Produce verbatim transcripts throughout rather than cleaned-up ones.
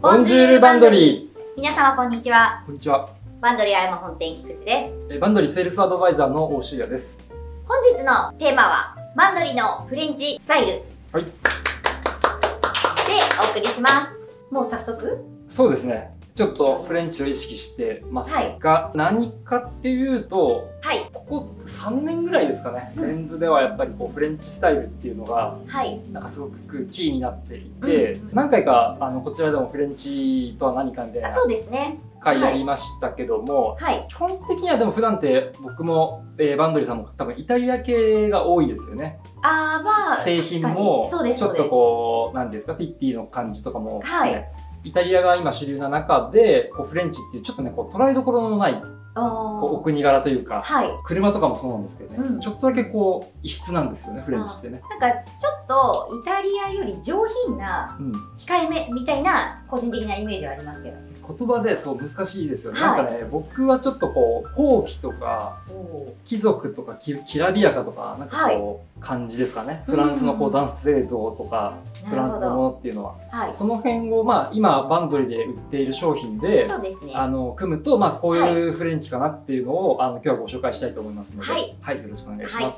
ボンジュールバンドリー。 皆様こんにちは。 こんにちは。 バンドリー青山本店菊池です。 えバンドリーセールスアドバイザーの大修也です。 本日のテーマはバンドリーのフレンチスタイル。はい。でお送りします。もう早速？ そうですね。ちょっとフレンチを意識してますが、はい、何かっていうと、はい、ここさんねんぐらいですかね、うん、メンズではやっぱりこうフレンチスタイルっていうのが、はい、なんかすごくキーになっていて、うん、何回かあのこちらでもフレンチとは何かみたいな回やりましたけども、はい、基本的にはでも普段って僕も、えー、バンドリーさんも多分イタリア系が多いですよね。 あー、まあ、 製品もちょっとこう何ですか、ピッティの感じとかも、はい、イタリアが今主流な中でこうフレンチっていうちょっとねこう捉えどころのないこうお国柄というか、はい、車とかもそうなんですけどね、うん、ちょっとだけこう異質なんですよねフレンチってね。 なんかちょっとイタリアより上品な、うん、控えめみたいな個人的なイメージはありますけど。 言葉でそう難しいですよね、はい、なんかね僕はちょっとこう高貴とか貴族とかききらびやかとかなんかこう感じですかね、はい、フランスのこう男性像とかフランスのものっていうのは、はい、その辺をまあ今バンドリーで売っている商品で、そうですね、あの組むとまあこういうフレンチかなっていうのを、はい、あの今日はご紹介したいと思いますので、はい、はい、よろしくお願いします。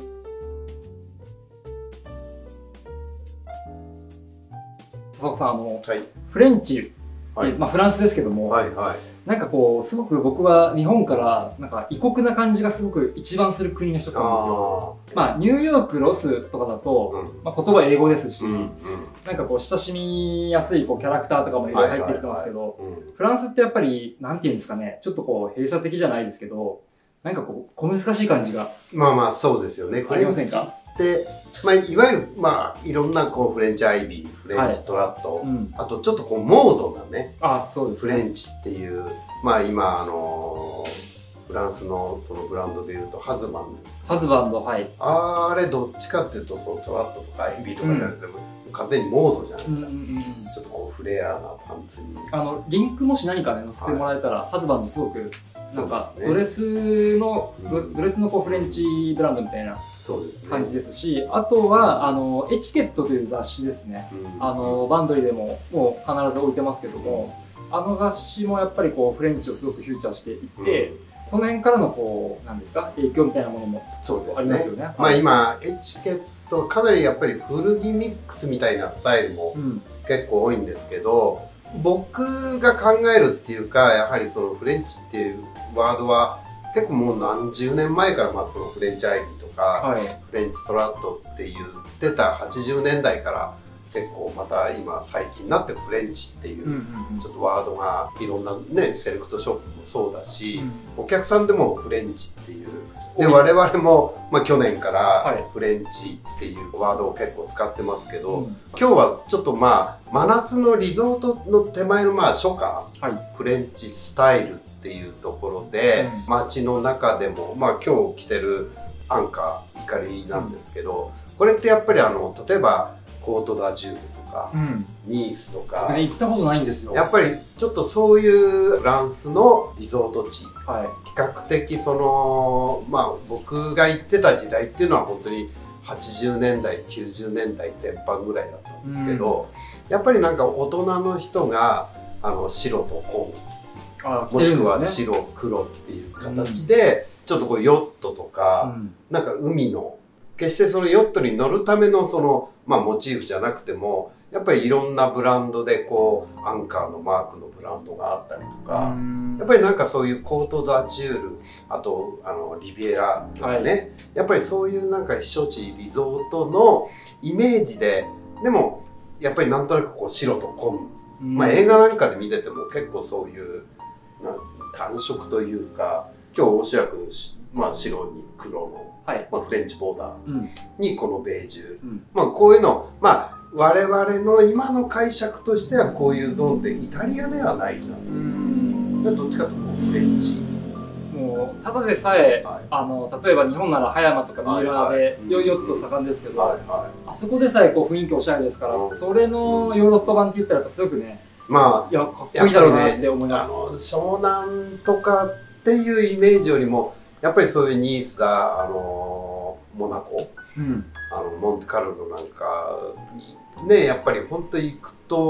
笹岡さん、あの、はい、フレンチはい、まあフランスですけども、はい、はい、なんかこうすごく僕は日本からなんか異国な感じがすごく一番する国の一つなんですよ。まあニューヨーク、ロスとかだと、うん、まあ言葉英語ですし、うん、うん、なんかこう親しみやすいこうキャラクターとかもいろいろ入ってきてますけど、フランスってやっぱりなんていうんですかね、ちょっとこう閉鎖的じゃないですけど、なんかこう小難しい感じがまあまあそうですよね。 ありませんか？ で、まあ、いわゆる、まあ、いろんなこうフレンチアイビー、フレンチトラット、はい、うん、あとちょっとこうモードなね、 あ、そうですね、 フレンチっていう、まあ今あのー、フランスのそのブランドでいうとハズバンド、 ハズバンド、はい、 あれどっちかっていうとそのトラットとかアイビーとかじゃなくても、うん、完全にモードじゃないですか。ちょっとこうフレアなパンツに、 あのリンクもし何かね載せてもらえたら、はい、ハズバンドすごくなんかドレスの、うん、ドレスのこうフレンチブランドみたいな感じですし、あとはあのエチケットという雑誌ですね、うん、あのバンドリーでももう必ず置いてますけども、あの雑誌もやっぱりこうフレンチをすごくフューチャーしていて、うん、その辺からのこうなんですか影響みたいなものもありますよね。 ね、まあ今エチケットかなりやっぱり古着ミックスみたいなスタイルも結構多いんですけど、うん、僕が考えるっていうか、やはりそのフレンチっていうワードは結構もう何十年前からまあそのフレンチアイビーとか、はい、フレンチトラットって言ってたはちじゅうねんだいから結構また今最近になってフレンチっていうちょっとワードがいろんなねセレクトショップもそうだし、うん、お客さんでもフレンチっていうで我々もまあ去年からフレンチっていうワードを結構使ってますけど、うん、今日はちょっとまあ真夏のリゾートの手前のまあ初夏、はい、フレンチスタイルっていうところで、うん、街の中でもまあ今日着てるアンカーイカリなんですけど、うん、これってやっぱりあの例えばコートダジュールとか、うん、ニースとか、 ね、行ったことないんですよ。 やっぱりちょっとそういうフランスのリゾート地、はい、比較的そのまあ僕が行ってた時代っていうのは本当にはちじゅうねんだいきゅうじゅうねんだいぜん半ぐらいだったんですけど、うん、やっぱりなんか大人の人があの白と紺、もしくは白黒っていう形で、うん、ちょっとこうヨットとか、うん、なんか海の決してそのヨットに乗るためのそのまあモチーフじゃなくてもやっぱりいろんなブランドでこうアンカーのマークのブランドがあったりとか、やっぱりなんかそういうコートダジュール、あとあのリビエラとかね、はい、やっぱりそういうなんか避暑地リゾートのイメージで、でもやっぱりなんとなくこう白と紺、まあ映画なんかで見てても結構そういうな単色というか、今日大志君まあ白に黒の、はい、まあフレンチボーダーにこのベージュ、うん、まあこういうのまあ我々の今の解釈としてはこういうゾーンでイタリアではないなと、どっちかというとこうフレンチ。 もうただでさえ、はい、あの例えば日本なら葉山とか三浦でヨット盛んですけど、はいはい、あそこでさえこう雰囲気おしゃれですから、うん、それのヨーロッパ版って言ったらすごくね、まあいやかっこいいだろうなって思います。 ね、あの湘南とかっていうイメージよりもやっぱりそういうニースだ、あのモナコ、うん、あのモンテカルロなんかにね、やっぱり本当に行くと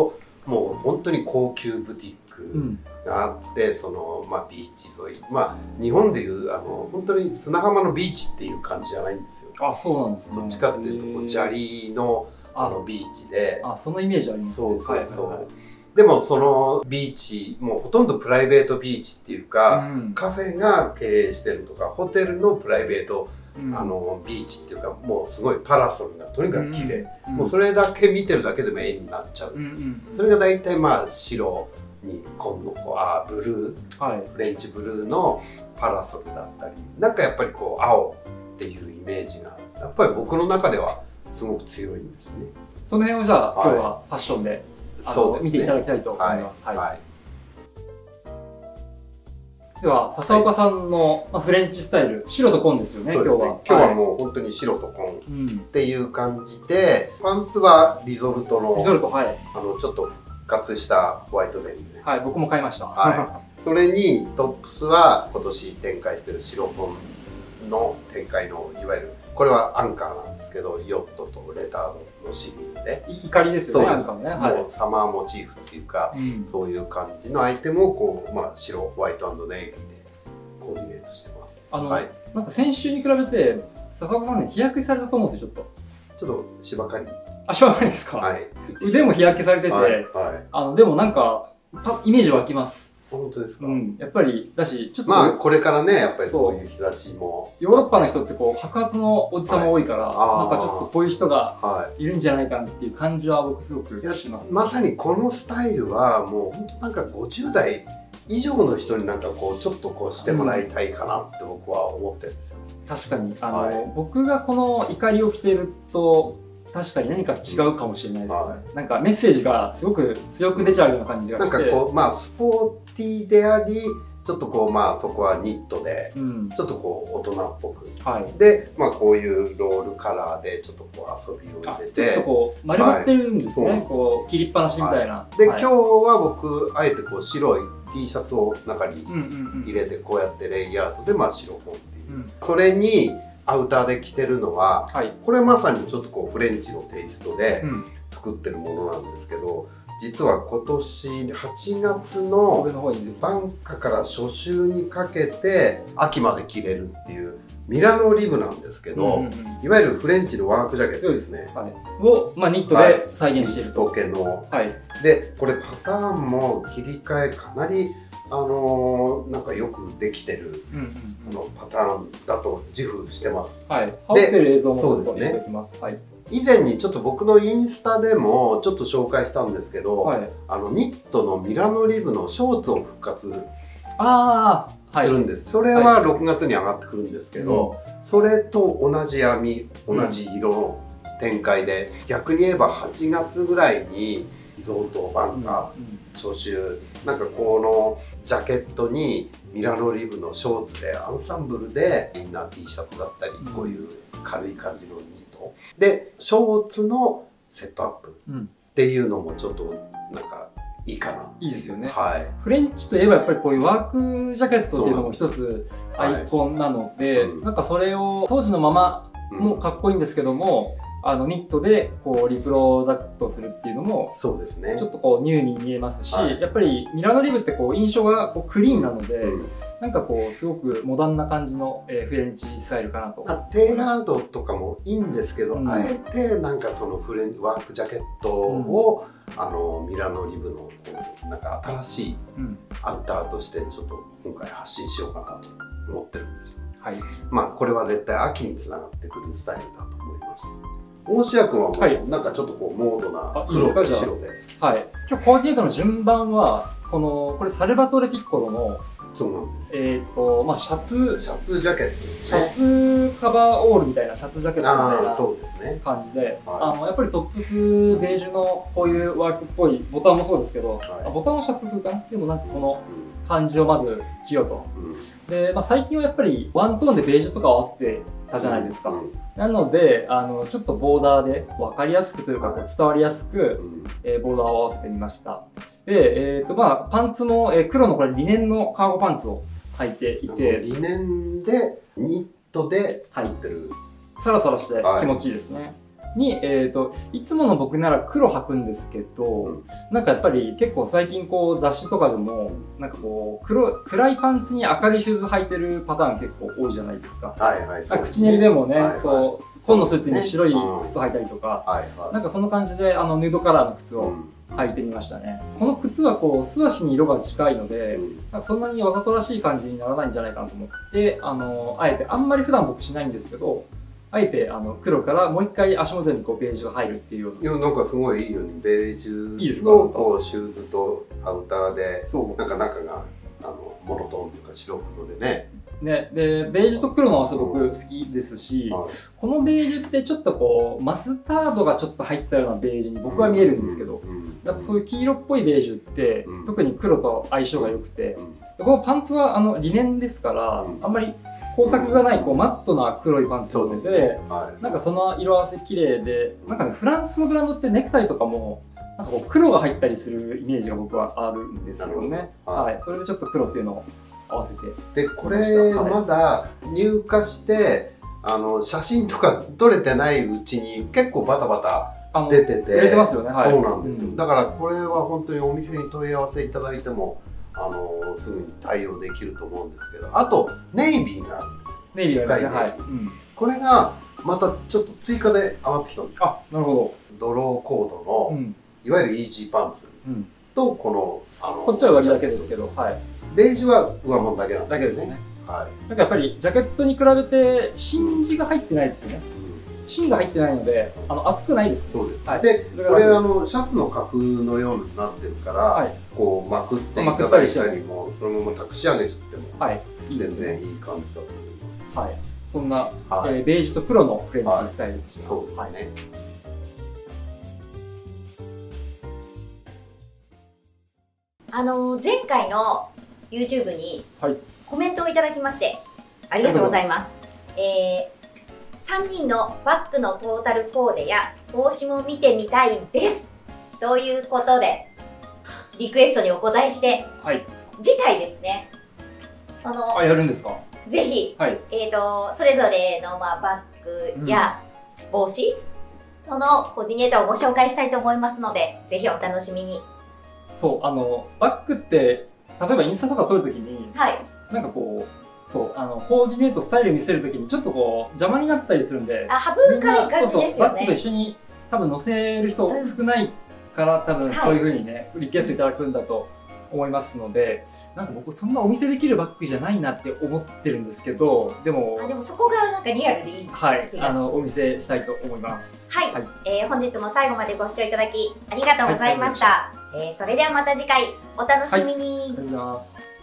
もう本当に高級ブティックがあって、うん、そのまあビーチ沿い、まあ日本でいうあの本当に砂浜のビーチっていう感じじゃないんですよ。 あ、そうなんですね。 どっちかっていうとこう砂利のあのビーチで、 あ、そのイメージありますね。 そうそうそう。でもそのビーチもうほとんどプライベートビーチっていうか、うん、カフェが経営してるとかホテルのプライベート、うん、あのビーチっていうかもうすごいパラソルがとにかく綺麗、うん、もうそれだけ見てるだけでも絵になっちゃう、うん、それが大体まあ白に今度こうあブルー、はい、フレンチブルーのパラソルだったりなんかやっぱりこう青っていうイメージがやっぱり僕の中ではすごく強いんですね。 その辺をじゃあ、はい、今日はファッションでそうですね、見ていただきたいと思います。はい。はい、では笹岡さんのフレンチスタイル、白と紺ですよね。今日は。 今日はもう本当に白と紺っていう感じで、うん、パンツはリゾルトのリゾルト、はい、あのちょっと復活したホワイトデニム。 はい、僕も買いました。 はい。それにトップスは今年展開している白紺の展開のいわゆるこれはアンカーなんですけど、ヨットとレタードのシリーズで怒りですよね。 そうですね、はい、もうサマーモチーフっていうか、うん、そういう感じのアイテムをこう、まあ、白ホワイト&ネイビーでコーディネートしてます。 あの、はい、なんか先週に比べて笹岡さんね日焼けされたと思うんですよ。ちょっとちょっと芝刈り。 あ、芝刈りですか。はい、腕も日焼けされてて、はいはい、あのでもなんかパイメージ湧きます。 本当ですか。 うん、やっぱりだしちょっとまあこれからねやっぱりそういう日差しもヨーロッパの人ってこう白髪のおじさんも多いから、はい、なんかちょっとこういう人がいるんじゃないかなっていう感じは僕すごくします、ね、 まさにこのスタイルはもう本当なんかごじゅう代以上の人になんかこうちょっとこうしてもらいたいかなって僕は思ってるんですよ。 確かにあの、はい、僕がこの怒りを着てると確かに何か違うかもしれないですね、はい、なんかメッセージがすごく強く出ちゃうような感じがして、 なんかこうまあスポーティーでありちょっとこうまあそこはニットで、うん、ちょっとこう大人っぽく、はい、でまあこういうロールカラーでちょっとこう遊びを入れてちょっとこう丸まってるんですね、はい、こう切りっぱなしみたいな、 はい、で、はい、今日は僕あえてこう白い T シャツを中に入れてこうやってレイヤードでまあ白紺っていう、うん、それにアウターで着てるのは、はい、これまさにちょっとこうフレンチのテイストで作ってるものなんですけど、実は今年はちがつの晩夏から初秋にかけて秋まで着れるっていうミラノリブなんですけど、うんうん、いわゆるフレンチのワークジャケットですね。 はい、を、まあ、ニットで再現していると。 はい、ポケの、はい、でこれパターンも切り替えかなりあのー、なんかよくできてる、うんうんうん、あのパターンだと自負してます。 はい。羽織ってる映像もちょっと見ておきます。はい。 以前にちょっと僕のインスタでもちょっと紹介したんですけど、はい、あのニットのミラノリブのショーツを復活するんです。それはろくがつに上がってくるんですけど、はい、それと同じ編み同じ色の展開で、うん、逆に言えばはちがつぐらいにリゾートバンカー、うんうん、初秋なんかこのジャケットにミラノリブのショーツでアンサンブルでインナー T シャツだったり、うん、こういう軽い感じのニットでショーツのセットアップっていうのもちょっとなんかいいかな。 いいですよね。 はい。 フレンチといえばやっぱりこういうワークジャケットっていうのも一つアイコンなので、はいうん、なんかそれを当時のままもかっこいいんですけども、うん、あのニットでこうリプロダクトするっていうのもそうですね。 ちょっとこうニューに見えますし、はい、やっぱりミラノリブってこう印象がこうクリーンなので、うん、なんかこうすごくモダンな感じの、えー、フレンチスタイルかなと。 テーラードとかもいいんですけど、うん、あえてなんかそのフレンワークジャケットを、うん、あのミラノリブのこうなんか新しいアウターとしてちょっと今回発信しようかなと思ってるんですよ。はい。まあこれは絶対秋につながってくるスタイルだと思います。大志君はもうなんかちょっとこうモードな黒と白で。 はい。今日コーディネートの順番はこのこれサルバトレ・ピッコロのそうなんです。 えっとまあシャツシャツジャケット、ね、 シャツカバーオールみたいなシャツジャケットみたいな感じで、はい、あのやっぱりトップスベージュのこういうワークっぽいボタンもそうですけど、はい、ボタンはシャツ風かな。でもなんかこの感じをまず着ようと。うん、で、まあ、最近はやっぱりワントーンでベージュとか合わせてたじゃないですか。うん、なのであのちょっとボーダーで分かりやすくというか、はい、伝わりやすく、うん、えー、ボーダーを合わせてみました。で、えーとまあ、パンツも、えー、黒のこれリネンのカーゴパンツを履いていて、 リネンでニットで作ってる、 はい、サラサラして気持ちいいですね。はい、 に、えっと、いつもの僕なら黒履くんですけど、うん、なんかやっぱり結構最近こう雑誌とかでも、なんかこう、黒、暗いパンツに明るいシューズ履いてるパターン結構多いじゃないですか。 はいはい。 そうですね、口練りでもね、はいはい、そう、紺のスーツに白い靴履いたりとか、なんかその感じで、あの、ヌードカラーの靴を履いてみましたね。うん、この靴はこう、素足に色が近いので、うん、なんかそんなにわざとらしい感じにならないんじゃないかなと思って、あの、あえて、あんまり普段僕しないんですけど、あえてあの黒からもう一回足元にこうベージュが入るっていうような。 いやなんかすごいいいよね。ベージュのこうシューズとアウターでなんか中があのモノトーンというか白黒でね。 ね、でベージュと黒の合わせ僕好きですし、うんはい、このベージュってちょっとこうマスタードがちょっと入ったようなベージュに僕は見えるんですけど、やっぱそういう黄色っぽいベージュって、うん、特に黒と相性が良くて、うん、このパンツはあのリネンですから、うん、あんまり光沢がないこうマットな黒いパンツなので、ねはい、なんかその色合わせ綺麗で、なんかねフランスのブランドってネクタイとかもなんかこう黒が入ったりするイメージが僕はあるんですよね。はい、はい、それでちょっと黒っていうのを合わせて。 でこれまだ入荷して、あの写真とか撮れてないうちに結構バタバタ出てて、 売れてますよね。はい、 そうなんです、うん、だからこれは本当にお店に問い合わせいただいてもあのすぐに対応できると思うんですけど、あとネイビーがあるんですよ。 ネイビーがありますね。はい。うん、 これがまたちょっと追加で上がってきたんです。 あ、なるほど。ドローコードの、うん、いわゆるイージーパンツとこの、あのこっちは上着だけですけど、はい。 ベージュは上物だけなんですね。 だけですね。 はい。 なんかやっぱりジャケットに比べて芯地が入ってないですよね。芯が入ってないので、あの厚くないです。 そうです。はい、で、これあのシャツの花粉のようになってるから、はい、こうまくっていただいたりも、そのままたくし上げちゃっても、はい、いいですね。いい感じだと思います。 はい。そんな、はい、えー、ベージュと黒のフレンチスタイルでした。 はい、そうですね。はい、 あの前回の YouTube にコメントをいただきまして、ありがとうございます。えーさんにんのバッグのトータルコーデや帽子も見てみたいですということでリクエストにお答えして、はい、次回ですね、そのあやるんですか、 ぜひ、はい、えーとそれぞれの、まあ、バッグや帽子のコーディネートをご紹介したいと思いますので、ぜひお楽しみに。 そうあのバッグって例えばインスタとか撮るときに、はい、なんかこうそうあのコーディネートスタイル見せるときにちょっとこう邪魔になったりするんで、 あ省かれがちですよね。 バッグと一緒に多分載せる人少ないから、うん、多分そういうふうにね、はい、リクエストいただくんだと思いますので、なんか僕そんなお見せできるバッグじゃないなって思ってるんですけど、でもあでもそこがなんかリアルでいい気がします。はい、 あのお見せしたいと思います。 はい、はい、えー、本日も最後までご視聴いただきありがとうございました。はい、えー、それではまた次回お楽しみに。 はい、ありがとうございます。